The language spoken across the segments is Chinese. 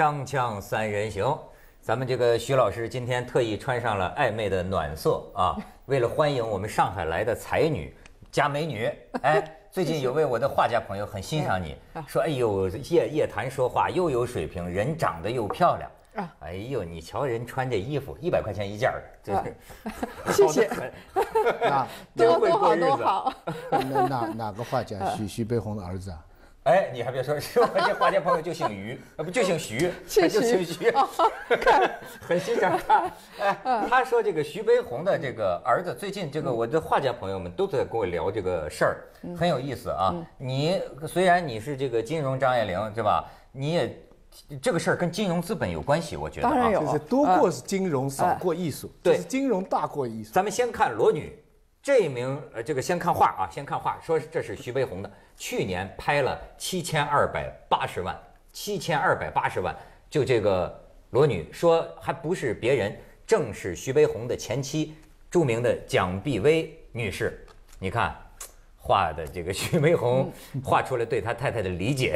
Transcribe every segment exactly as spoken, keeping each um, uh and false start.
锵锵三人行，咱们这个徐老师今天特意穿上了暧昧的暖色啊，为了欢迎我们上海来的才女加美女。哎，最近有位我的画家朋友很欣赏你，说哎呦夜夜谈说话又有水平，人长得又漂亮。啊，哎呦，你瞧人穿这衣服，一百块钱一件儿，这是，谢谢。 哪多多好多好。 哪哪哪个画家？徐徐悲鸿的儿子啊？ 哎，你还别说，是我这画家朋友就姓于，啊不就姓徐， 他就姓徐，很欣赏他。哎，他说这个徐悲鸿的这个儿子，最近这个我的画家朋友们都在跟我聊这个事儿，很有意思啊。你虽然你是这个金融张爱玲，对吧？你也。这个事儿跟金融资本有关系，我觉得、啊、 当然有， 就是多过是金融，少过艺术。对，是金融大过艺术。 咱们先看裸女这一名，呃，这个先看画啊，先看画，说这是徐悲鸿的，去年拍了七千二百八十万，七千二百八十万，就这个裸女，说还不是别人，正是徐悲鸿的前妻，著名的蒋碧薇女士。你看。画的这个徐悲鸿画出了对他太太的理解。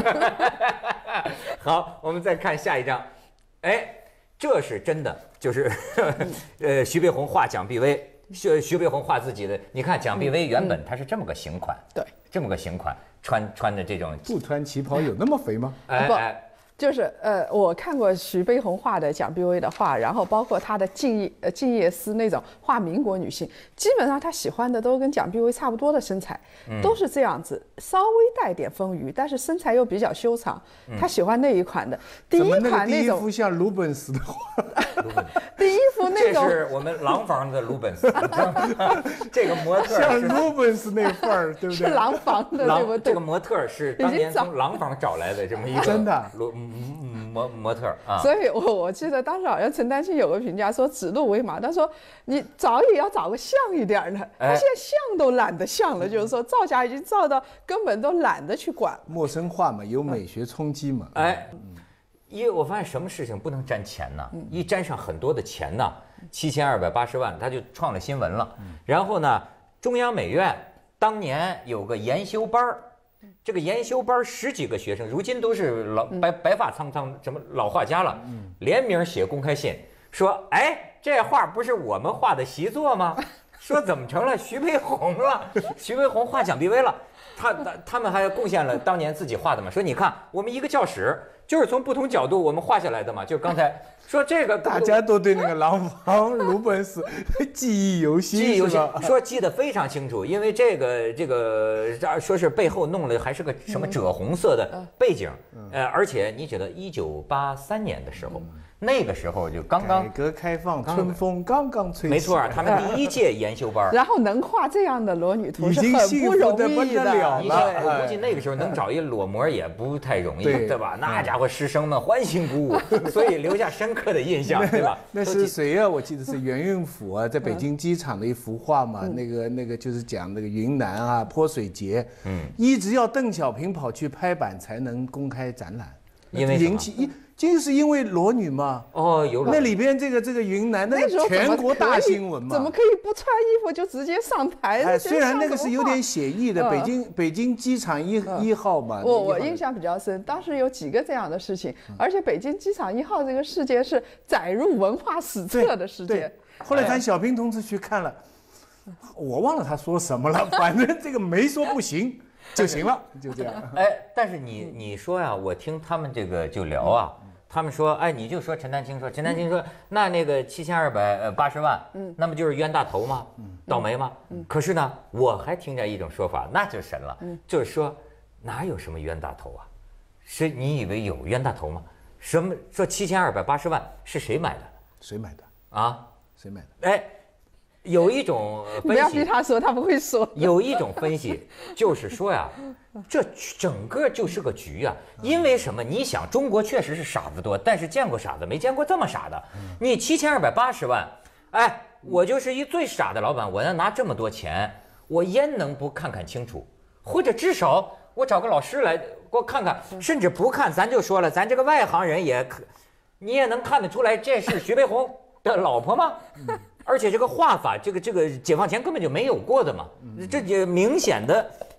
好，我们再看下一张。哎，这是真的，就是呃，徐悲鸿画蒋碧薇，徐徐悲鸿画自己的。你看蒋碧薇原本她是这么个型款， 对， 这么个型款，穿穿的这种不穿旗袍有那么肥吗？ 哎哎。 就是呃，我看过徐悲鸿画的蒋碧薇的画，然后包括他的静夜呃静夜思那种画民国女性，基本上他喜欢的都跟蒋碧薇差不多的身材，都是这样子，稍微带点丰腴，但是身材又比较修长。他喜欢那一款的，第一款那种。 第一幅像鲁本斯的画。 第一幅那种。 这是我们廊坊的鲁本斯，这个模特像鲁本斯那份儿，对不对？ 是廊坊的，对不对？ 这个模特是当年从廊坊找来的这么一个真的鲁。模模特啊， 所以我我记得当时好像陈丹青有个评价说指鹿为马，他说你找也要找个像一点的，他现在像都懒得像了，就是说造假已经造到根本都懒得去管。 陌生化嘛，有美学冲击嘛。 哎，因为我发现什么事情不能沾钱呢？一沾上很多的钱呢，七千二百八十万，他就创了新闻了。然后呢，中央美院当年有个研修班儿。这个研修班十几个学生，如今都是老白白发苍苍，什么老画家了，联名写公开信说：“哎，这画不是我们画的习作吗？说怎么成了徐悲鸿了？徐悲鸿画蒋碧薇了。他他他们还贡献了当年自己画的嘛？说你看，我们一个教室就是从不同角度我们画下来的嘛。就刚才说这个， 大家都对那个廊坊鲁本斯记忆犹新， 记忆犹新，说记得非常清楚，因为这个这个说是背后弄了还是个什么赭红色的背景，呃，而且你觉得一九八三年的时候。那个时候就刚刚改革开放，春风刚刚吹起， 没错，他们第一届研修班， 然后能画这样的裸女图是很不容易的。 你想，我估计那个时候能找一裸模也不太容易，对吧？那家伙师生们欢欣鼓舞，所以留下深刻的印象，对吧？ 那是谁啊？我记得是袁运甫啊，在北京机场的一幅画嘛，那个那个就是讲那个云南啊泼水节，嗯，一直要邓小平跑去拍板才能公开展览， 因为引起一。就是因为裸女嘛， 哦，有那里边这个这个云南那个全国大新闻嘛， 怎么可以不穿衣服就直接上台？ 哎，虽然那个是有点写意的，北京北京机场一一号嘛， 我我印象比较深，当时有几个这样的事情，而且北京机场一号这个事件是载入文化史册的事件。 后来咱小平同志去看了，我忘了他说什么了，反正这个没说不行。就行了，就这样。 哎，但是你你说呀，我听他们这个就聊啊，他们说，哎，你就说陈丹青说，陈丹青说，那那个七千二百八十万，嗯，那不就是冤大头吗？倒霉吗？可是呢，我还听见一种说法，那就神了，就是说哪有什么冤大头啊？是你以为有冤大头吗？什么说七千二百八十万是谁买的？ 谁买的啊？ 谁买的？ 哎。有一种分析， 不要逼他说，他不会说。 有一种分析就是说呀，这整个就是个局啊。因为什么？你想，中国确实是傻子多，但是见过傻子，没见过这么傻的。你七千二百八十万，哎，我就是一最傻的老板，我要拿这么多钱，我焉能不看看清楚？或者至少我找个老师来给我看看，甚至不看，咱就说了，咱这个外行人也可，你也能看得出来，这是徐悲鸿的老婆吗？而且这个画法，这个这个解放前根本就没有过的嘛，这也明显的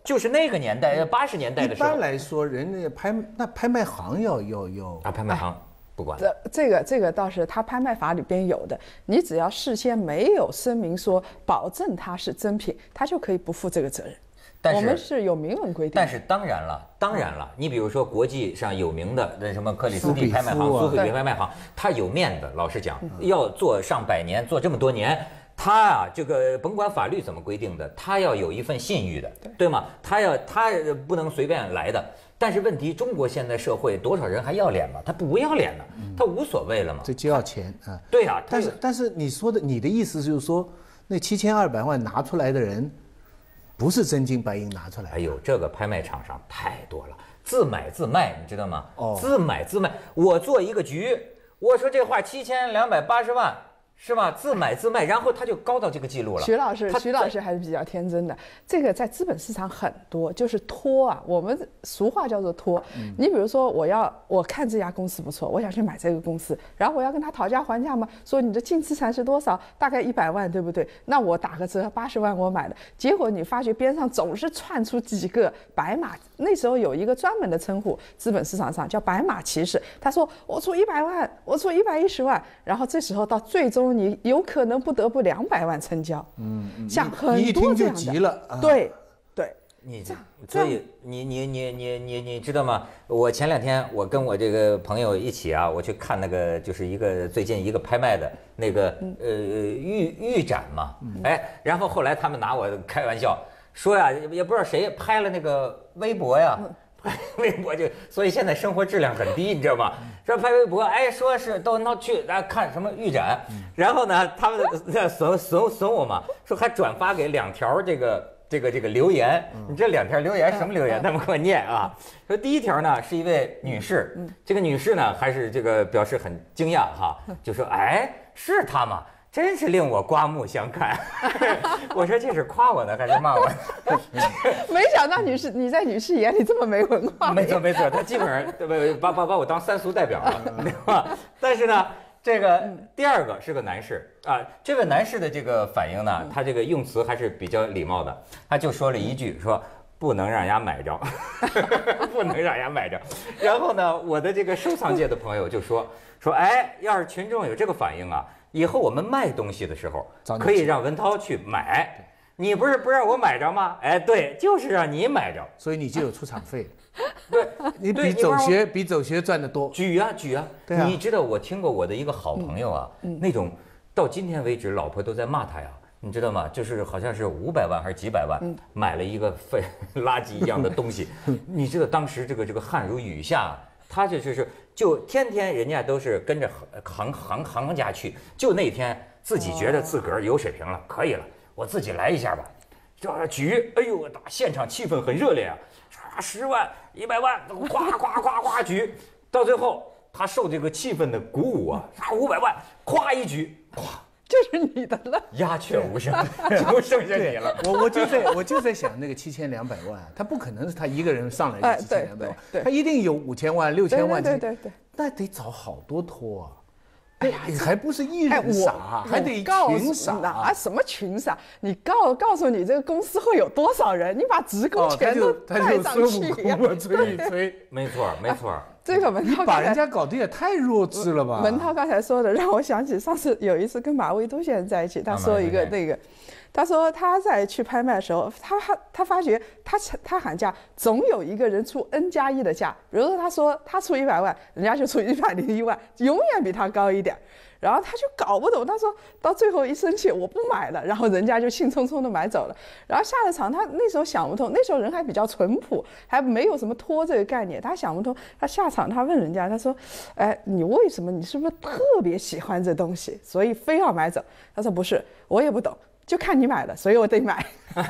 就是那个年代，八十年代的时候。 一般来说，人家拍那拍卖行要要要啊，拍卖行不管。 这这个这个倒是他拍卖法里边有的，你只要事先没有声明说保证它是真品，他就可以不负这个责任。 但是我们是有明文规定。 但是当然了，当然了，你比如说国际上有名的那什么克里斯蒂苏比拍卖行、 夫啊苏富比拍卖行，它有面子。老实讲，要做上百年，做这么多年。他啊，这个甭管法律怎么规定的，他要有一份信誉的，对吗？他要他不能随便来的。但是问题，中国现在社会多少人还要脸吗？他不要脸呢，他无所谓了嘛。 这就要钱啊。 对呀、啊， 但是但是你说的你的意思就是说，那七千二百万拿出来的人，不是真金白银拿出来。 哎呦，这个拍卖场上太多了，自买自卖，你知道吗？ 哦， 自买自卖。我做一个局，我说这画七千两百八十万。是吧？自买自卖，然后他就高到这个记录了。 徐老师，徐老师还是比较天真的。这个在资本市场很多，就是托啊，我们俗话叫做托。嗯、你比如说，我要我看这家公司不错，我想去买这个公司，然后我要跟他讨价还价嘛，说你的净资产是多少？大概一百万，对不对？那我打个折，八十万我买的。结果你发觉边上总是窜出几个白马，那时候有一个专门的称呼，资本市场上叫白马骑士。他说我出一百万，我出一百一十万，然后这时候到最终。你有可能不得不两百万成交，嗯，像很多这样的， 一听就急了， 啊、对对， 你这，所以你你你你你你知道吗？我前两天我跟我这个朋友一起啊，我去看那个就是一个最近一个拍卖的那个呃预预展嘛，哎，然后后来他们拿我开玩笑说呀，也不知道谁拍了那个微博呀。微博就，所以现在生活质量很低，你知道吗？说拍微博，哎，说是都闹去来看什么预展，然后呢，他们在损损损我嘛，说还转发给两条这个这个这个留言，你这两条留言什么留言？他们给我念啊，说第一条呢是一位女士，这个女士呢还是这个表示很惊讶哈，就说哎是她吗？真是令我刮目相看。我说这是夸我呢还是骂我？ 没想到女士你在女士眼里这么没文化。 没错没错，他基本上对不把把把我当三俗代表了，对吧？但是呢，这个第二个是个男士啊，这位男士的这个反应呢，他这个用词还是比较礼貌的，他就说了一句说。不能让人家买着，不能让人家买着。然后呢，我的这个收藏界的朋友就说说，哎，要是群众有这个反应啊，以后我们卖东西的时候可以让文涛去买。你不是不让我买着吗？哎，对，就是让你买着， 所以你就有出场费。 对， 你比走学比走学赚得多。 举啊举啊， 对啊。 你知道我听过我的一个好朋友啊，嗯嗯、那种到今天为止，老婆都在骂他呀。你知道吗？就是好像是五百万还是几百万，买了一个废垃圾一样的东西。你知道当时这个这个汗如雨下，他这就是就天天人家都是跟着行行行家去，就那天自己觉得自个儿有水平了，可以了，我自己来一下吧。这举，哎呦，打现场气氛很热烈啊，十万、一百万，夸夸夸夸举，到最后他受这个气氛的鼓舞啊，五百万，夸一举，夸。 就是你的了， 鸦雀无声，就剩下你了。 我我就在我就在想那个七千两百万，他不可能是他一个人上来就七千两百万，他一定有五千万、六千万， 对对对， 那得找好多托啊。哎呀，还不是一人傻，还得群傻啊！什么群傻？你告告诉你这个公司会有多少人？你把职工全都带上去呀！ 吹一吹， 没错没错。 这个文涛把人家搞得也太弱智了吧？ 文涛刚才说的让我想起上次有一次跟马未都先生在一起，他说一个那个，他说他在去拍卖的时候，他他他发觉他他喊价总有一个人出 n 加一的价，比如说他说他出一百万，人家就出一百零一万，永远比他高一点。然后他就搞不懂，他说到最后一生气，我不买了，然后人家就兴冲冲的买走了。然后下了场，他那时候想不通，那时候人还比较淳朴，还没有什么托这个概念，他想不通。他下场，他问人家，他说：“哎，你为什么？你是不是特别喜欢这东西，所以非要买走？”他说：“不是，我也不懂，就看你买了，所以我得买。”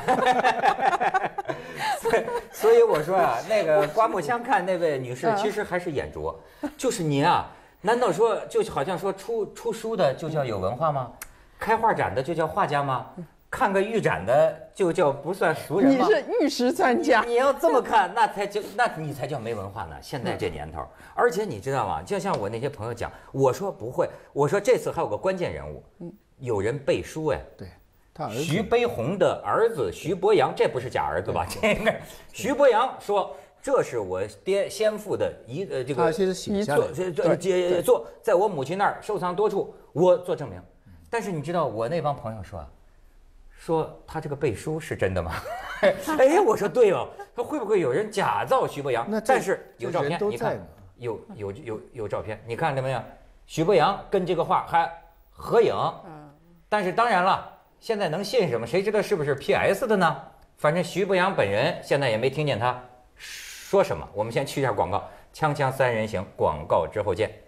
所以，所以我说啊，那个刮目相看那位女士，其实还是眼拙，就是您啊。难道说就好像说出出书的就叫有文化吗？开画展的就叫画家吗？看个预展的就叫不算俗人吗？ 你是玉石专家， 你要这么看，那才就那你才叫没文化呢。现在这年头，而且你知道吗？就像我那些朋友讲，我说不会，我说这次还有个关键人物，有人背书哎， 对， 徐悲鸿的儿子徐伯阳，这不是假儿子吧？这个徐伯阳说。这是我爹先父的遗呃这个遗作， 这这做在我母亲那儿收藏多处，我做证明。但是你知道我那帮朋友说，说他这个背书是真的吗？哎，我说对哦，说会不会有人假造徐伯阳？ 那但是有照片，你看有有有有照片，你看见没有？徐伯阳跟这个画还合影。但是当然了，现在能信什么？谁知道是不是 P S 的呢？反正徐伯阳本人现在也没听见他说什么。我们先去一下广告，锵锵三人行，广告之后见。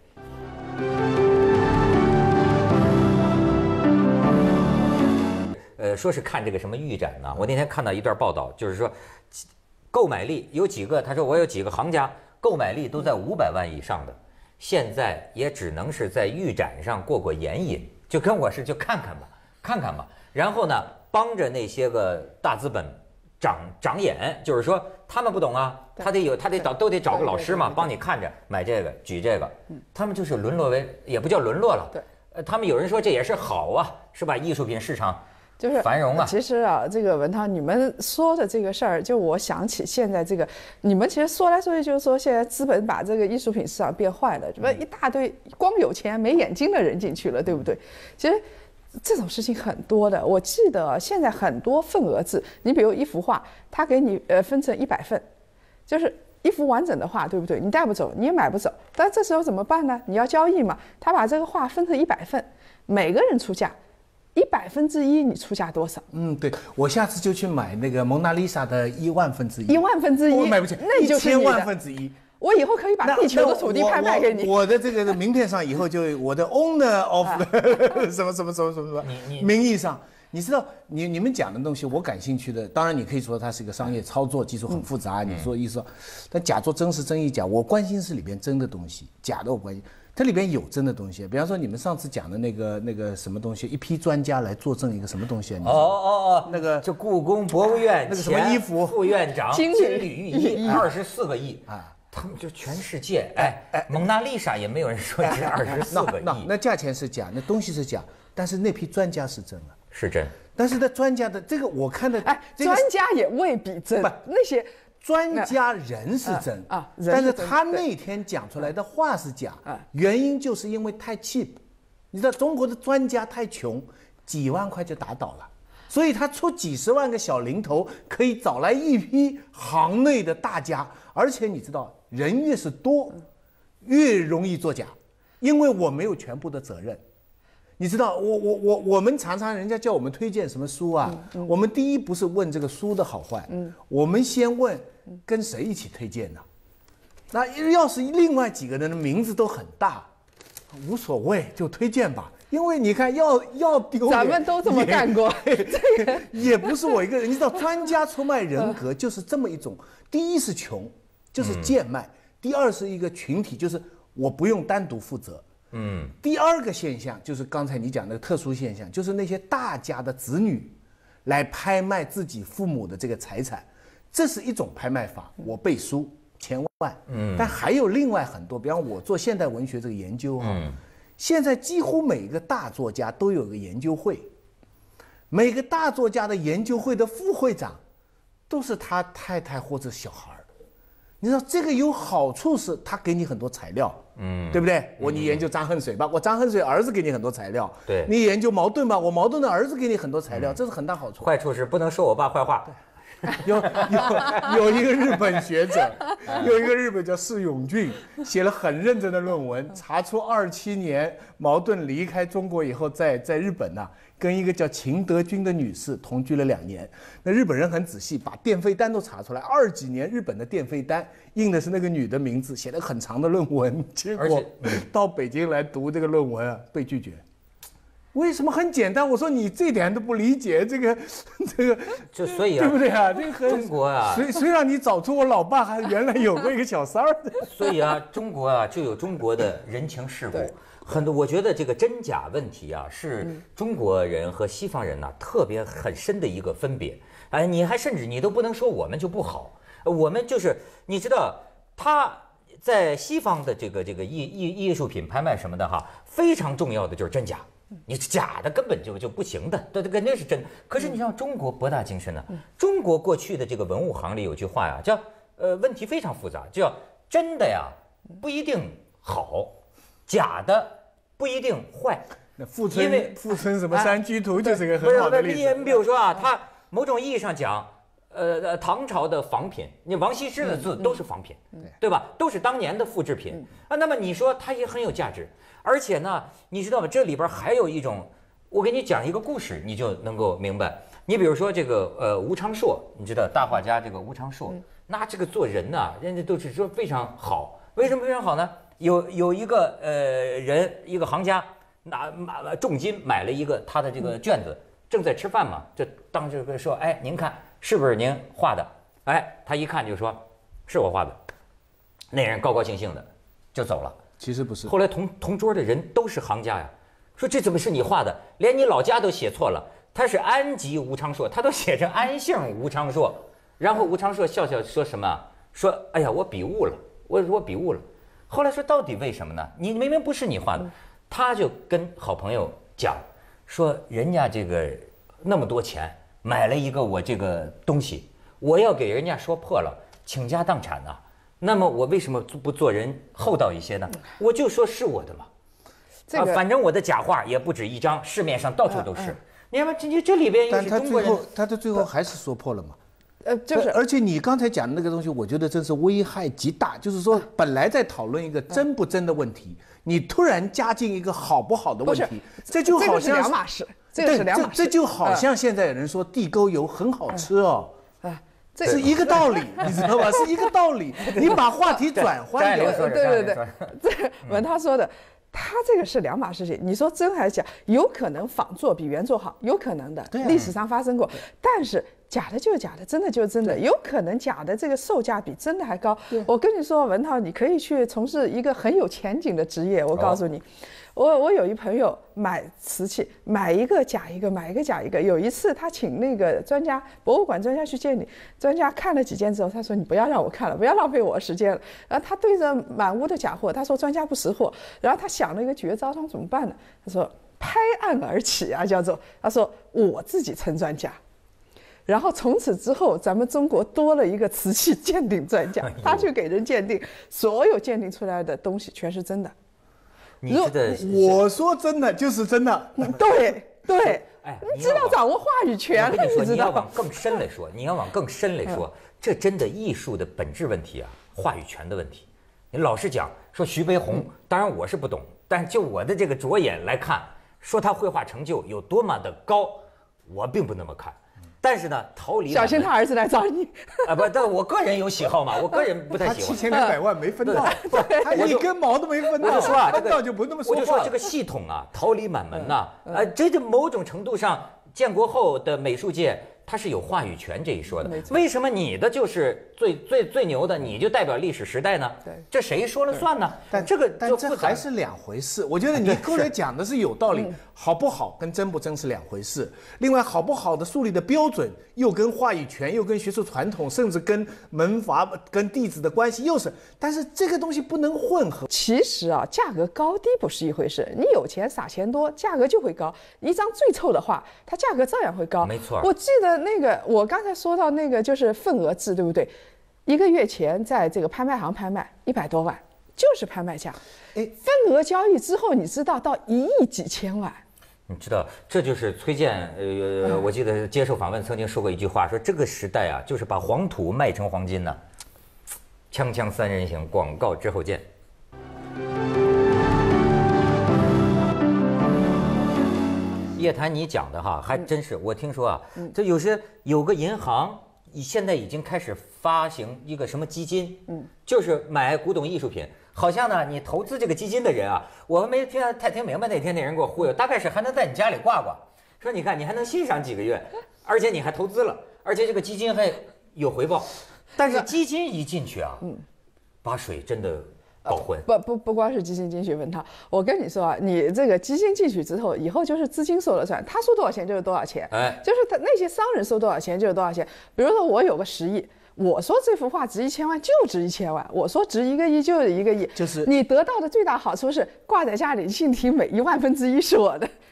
呃，说是看这个什么预展呢？我那天看到一段报道，就是说，购买力有几个，他说我有几个行家，购买力都在五百万以上的，现在也只能是在预展上过过眼瘾，就跟我是就看看吧，看看吧。然后呢，帮着那些个大资本长长眼，就是说他们不懂啊，他得有他得找都得找个老师嘛，帮你看着买这个举这个，他们就是沦落为也不叫沦落了， 对， 呃，他们有人说这也是好啊，是吧？艺术品市场。 就是繁荣啊！ 其实啊，这个文涛，你们说的这个事儿，就我想起现在这个，你们其实说来说去就是说，现在资本把这个艺术品市场变坏了，什么一大堆光有钱没眼睛的人进去了，对不对？其实这种事情很多的。我记得现在很多份额制，你比如一幅画，他给你呃分成一百份，就是一幅完整的画，对不对？你带不走，你也买不走，但这时候怎么办呢？你要交易嘛，他把这个画分成一百份，每个人出价。一百分之一，你出价多少？ 嗯，对，我下次就去买那个蒙娜丽莎的一万分之一。 一万分之一， 我买不起， 那就是千万分之一。 我以后可以把地球的土地拍卖给你。 我, 我, 我的这个名片上以后就我的 owner of 什么什么什么什么什么名义上，你知道，你你们讲的东西我感兴趣的，当然你可以说它是一个商业操作，技术很复杂，你说意思说，但假作真是真亦假，我关心是里边真的东西，假的我关心。它里边有真的东西，比方说你们上次讲的那个那个什么东西，一批专家来作证一个什么东西啊？ 哦哦哦， 那个就故宫博物院那个什么衣服副院长金缕玉衣，二十四个亿啊！他们就全世界，哎哎，蒙娜丽莎也没有人说值二十四个亿。 那那价钱是假，那东西是假，但是那批专家是真的， 是真。 但是那专家的这个我看的， 哎，专家也未必真，那些。 专家人是真啊，但是他那天讲出来的话是假，原因就是因为太 cheap， 你知道中国的专家太穷，几万块就打倒了，所以他出几十万个小零头可以找来一批行内的大家，而且你知道人越是多，越容易作假，因为我没有全部的责任。你知道，我我我我们常常人家叫我们推荐什么书啊，嗯嗯、我们第一不是问这个书的好坏，嗯、我们先问跟谁一起推荐呢？那要是另外几个人的名字都很大，无所谓，就推荐吧。因为你看要要丢脸， 咱们都这么干过， 这个也不是我一个人。你知道，专家出卖人格就是这么一种：第一是穷，就是贱卖；第二是一个群体，就是我不用单独负责。嗯，第二个现象就是刚才你讲的特殊现象，就是那些大家的子女来拍卖自己父母的这个财产，这是一种拍卖法。我背书千万，嗯，但还有另外很多，比方我做现代文学这个研究啊，嗯，现在几乎每个大作家都有个研究会，每个大作家的研究会的副会长都是他太太或者小孩。你知道这个有好处是，他给你很多材料，嗯，对不对？我你研究张恨水吧，我张恨水儿子给你很多材料， 对， 你研究茅盾吧，我茅盾的儿子给你很多材料，这是很大好处。 坏处是不能说我爸坏话。 有有有一个日本学者，有一个日本叫释永俊，写了很认真的论文，查出二七年茅盾离开中国以后，在在日本呐、啊，跟一个叫秦德军的女士同居了两年。那日本人很仔细，把电费单都查出来，二几年日本的电费单印的是那个女的名字，写了很长的论文，结果到北京来读这个论文啊，被拒绝。为什么？很简单，我说你这点都不理解，这个，这个， 就所以啊， 对不对啊？这个中国啊， 谁谁让你找出我老爸还原来有过一个小三儿的？ 所以啊，中国啊就有中国的人情世故，很多。我觉得这个真假问题啊，是中国人和西方人呐、啊、特别很深的一个分别。哎，你还甚至你都不能说我们就不好，我们就是你知道他。在西方的这个这个艺艺艺术品拍卖什么的哈，非常重要的就是真假。 你假的根本就就不行的，这这肯定是真的。可是你像中国博大精深呢，中国过去的这个文物行里有句话呀，叫呃问题非常复杂，叫真的呀不一定好，假的不一定坏。 那富春富春什么山居图就是个不是很好的例子。 你比如说啊，它某种意义上讲。呃呃，唐朝的仿品，你王羲之的字都是仿品， 嗯对吧？都是当年的复制品啊。那么你说它也很有价值，而且呢，你知道吗？这里边还有一种，我给你讲一个故事，你就能够明白。你比如说这个呃吴昌硕，你知道大画家这个吴昌硕，那这个做人呐，人家都是说非常好。为什么非常好呢？有有一个呃人，一个行家拿买重金买了一个他的这个卷子，正在吃饭嘛，就当这个说，哎，您看。是不是您画的？哎，他一看就说，是我画的。那人高高兴兴的就走了。 其实不是。 后来同同桌的人都是行家呀，说这怎么是你画的？连你老家都写错了，他是安吉吴昌硕，他都写成安姓吴昌硕。然后吴昌硕笑笑说什么？说哎呀，我笔误了，我我笔误了。后来说到底为什么呢？你明明不是你画的。他就跟好朋友讲说，人家这个那么多钱。买了一个我这个东西，我要给人家说破了，倾家荡产呐、啊。那么我为什么不做人厚道一些呢？我就说是我的嘛， 这个、 啊，反正我的假画也不止一张，市面上到处都是。嗯嗯、你看吧，这这里边又是中国人， 但他最后他的最后还是说破了嘛。 呃，就是， 而且你刚才讲的那个东西，我觉得真是危害极大。就是说，本来在讨论一个真不真的问题，你突然加进一个好不好的问题，这就好像是两码事。这个是两码事， 这这就好像现在有人说地沟油很好吃哦， 啊， 这是一个道理，你知道吧？是一个道理。你把话题转换掉， 对对对，这文涛说的，他这个是两码事情。你说真还是假？有可能仿作比原作好，有可能的，历史上发生过。但是假的就是假的，真的就是真的，有可能假的这个售价比真的还高。我跟你说，文涛，你可以去从事一个很有前景的职业，我告诉你。我我有一朋友买瓷器，买一个假一个，买一个假一个。有一次他请那个专家，博物馆专家去见你，专家看了几件之后，他说你不要让我看了，不要浪费我时间了。然后他对着满屋的假货，他说专家不识货。然后他想了一个绝招，他说怎么办呢？他说拍案而起啊，叫做他说我自己称专家。然后从此之后，咱们中国多了一个瓷器鉴定专家，他去给人鉴定，所有鉴定出来的东西全是真的。 你知道， 我说真的就是真的， 对对， 哎， 你知道掌握话语权了， 你知道？ 你要往更深来说，你要往更深来说，这真的艺术的本质问题啊，话语权的问题。你老实讲，说徐悲鸿，当然我是不懂，但就我的这个着眼来看，说他绘画成就有多么的高，我并不那么看。但是呢，桃李小心他儿子来找你啊！不，但我个人有喜好嘛，我个人不太喜欢。 他七千两百万没分到，他一根毛都没分到。 我就说啊， 分到就不那么说话。 我就说这个系统啊，桃李满门呐，呃，这就某种程度上，建国后的美术界它是有话语权这一说的。为什么你的就是最最最牛的，你就代表历史时代呢？ 对， 这谁说了算呢？ 但这个但这还是两回事。我觉得你刚才讲的是有道理，好不好跟真不真是两回事。另外，好不好的树立的标准又跟话语权，又跟学术传统，甚至跟门阀、跟弟子的关系又是。但是这个东西不能混合。 其实啊，价格高低不是一回事。你有钱撒钱多，价格就会高。一张最臭的画，它价格照样会高。 没错。 我记得那个，我刚才说到那个就是份额制，对不对？一个月前在这个拍卖行拍卖一百多万，就是拍卖价。哎，份额交易之后，你知道到一亿几千万。 你知道，这就是崔健，呃，我记得接受访问曾经说过一句话，说这个时代啊，就是把黄土卖成黄金呢。锵锵三人行，广告之后见。叶檀，你讲的哈，还真是，我听说啊，这有些有个银行，现在已经开始发行一个什么基金，嗯，就是买古董艺术品。好像呢，你投资这个基金的人啊，我没听太听明白。那天那人给我忽悠，大概是还能在你家里挂挂，说你看你还能欣赏几个月，而且你还投资了，而且这个基金还有回报。但是基金一进去啊，嗯，把水真的搞混。 不不不光是基金进去问他，我跟你说啊，你这个基金进去之后，以后就是资金说了算，他说多少钱就是多少钱，哎，就是他那些商人说多少钱就是多少钱。比如说我有个十亿。我说这幅画值一千万就值一千万，我说值一个亿就是一个亿， 就是你得到的最大好处是挂在家里，信体每一万分之一是我的，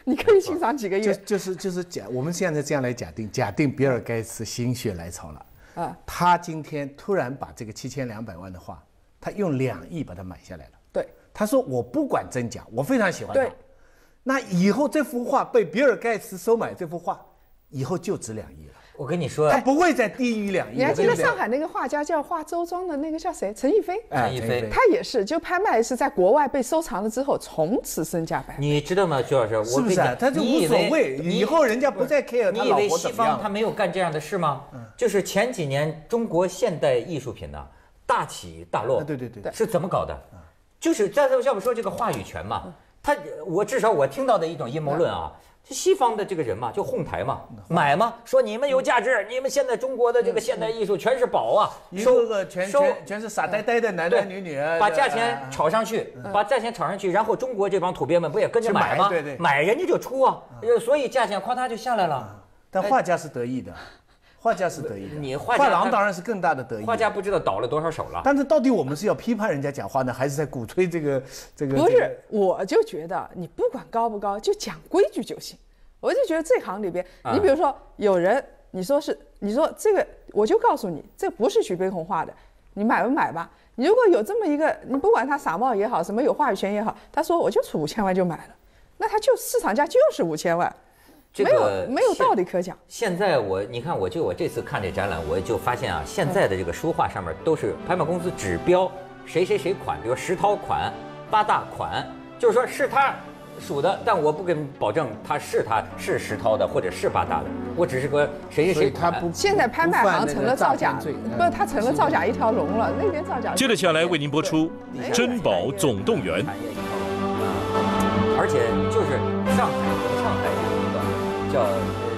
你可以欣赏几个就月。 就是就是假，我们现在这样来假定，假定比尔盖茨心血来潮了， 啊， 他今天突然把这个七千两百万的画，他用两亿把它买下来了。 对， 他说我不管真假，我非常喜欢它。 对， 那以后这幅画被比尔盖茨收买，这幅画以后就值两亿了。 我跟你说他，不会再低于两亿。 你还记得我跟讲上海那个画家叫画周庄的那个叫谁？陈逸飞。 哎陈逸飞他也是，就拍卖是在国外被收藏了之后，从此身价百倍。 你知道吗，徐老师？我是不是啊？ 跟你讲他就无你以为所谓， 你以后人家不再 care 他老你以为西婆怎么样方他没有干这样的事吗？就是前几年中国现代艺术品呢大起大落， 啊对对对是怎么搞的？就是在这要不说这个话语权嘛，他我至少我听到的一种阴谋论啊。就西方的这个人嘛，就哄抬嘛，买嘛，说你们有价值，你们现在中国的这个现代艺术全是宝啊， 一收个个全收全全是傻呆呆的男对男女女啊， 把价钱炒上去，把价钱炒上去，然后中国这帮土鳖们不也跟着去买买吗？ 对对买人家就出啊，呃所以价钱夸他就下来了。 但画家是得意的，画家是得意的。 你画家画廊当然是更大的得意。 画家不知道倒了多少手了。 但是到底我们是要批判人家讲话呢，还是在鼓吹这个这个？ 不这个是，我就觉得你不管高不高，就讲规矩就行。我就觉得这行里边， 啊你比如说有人，你说是，你说这个，我就告诉你，这不是徐悲鸿画的，你买不买吧？你如果有这么一个，你不管他傻帽也好，什么有话语权也好，他说我就出五千万就买了，那他就市场价就是五千万， 这没个有没有现道理可讲。 现在我你看，我就我这次看这展览，我就发现啊，现在的这个书画上面都是拍卖公司指标谁谁谁款，比如石涛款、八大款，就是说是他属的，但我不跟保证他是他是石涛的或者是八大的，我只是个谁谁所谁款。 以他不现在拍卖行成了造假， 不犯那个诈骗罪不是，它成了造假一条龙了。那边造假。 接着下来为您播出《珍宝总动员》。 产业一条龙啊，而且就是上海，上海有一个叫